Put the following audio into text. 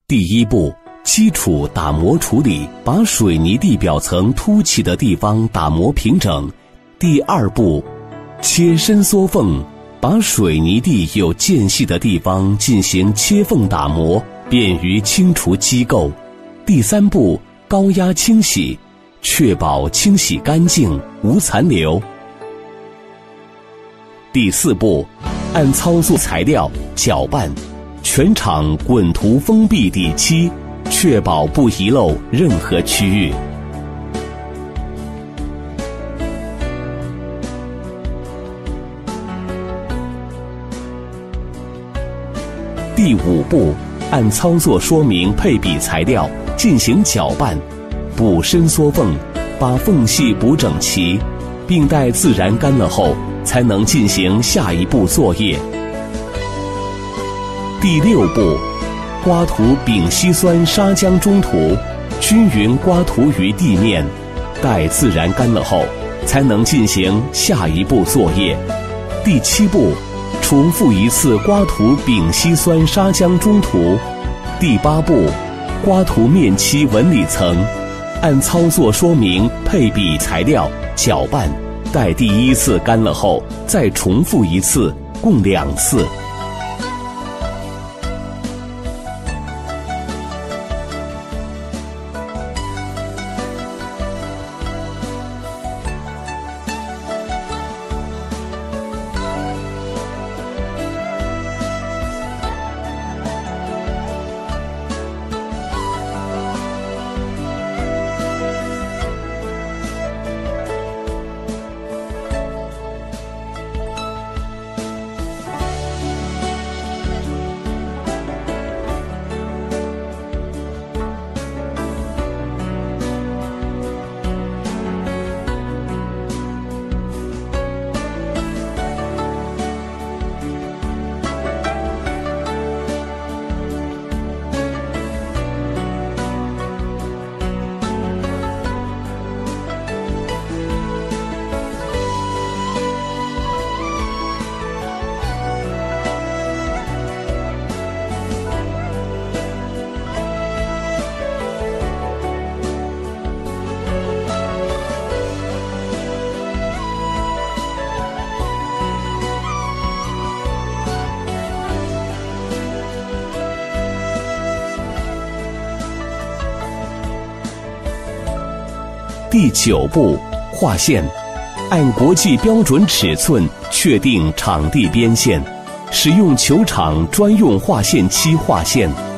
第一步，基础打磨处理，把水泥地表层凸起的地方打磨平整。第二步，切伸缩缝，把水泥地有间隙的地方进行切缝打磨，便于清除机构。第三步，高压清洗，确保清洗干净无残留。第四步，按操作材料搅拌，全场滚涂封闭底漆，确保不遗漏任何区域。第五步，按操作说明配比材料进行搅拌，补伸缩缝，把缝隙补整齐，并待自然干了后才能进行下一步作业。第六步，刮涂丙烯酸砂浆中涂，均匀刮涂于地面，待自然干了后才能进行下一步作业。第七步，重复一次刮涂丙烯酸砂浆中涂。第八步，刮涂面漆纹理层，按操作说明配比材料搅拌，待第一次干了后再重复一次，共2次。第9步，画线，按国际标准尺寸确定场地边线，使用球场专用画线漆画线。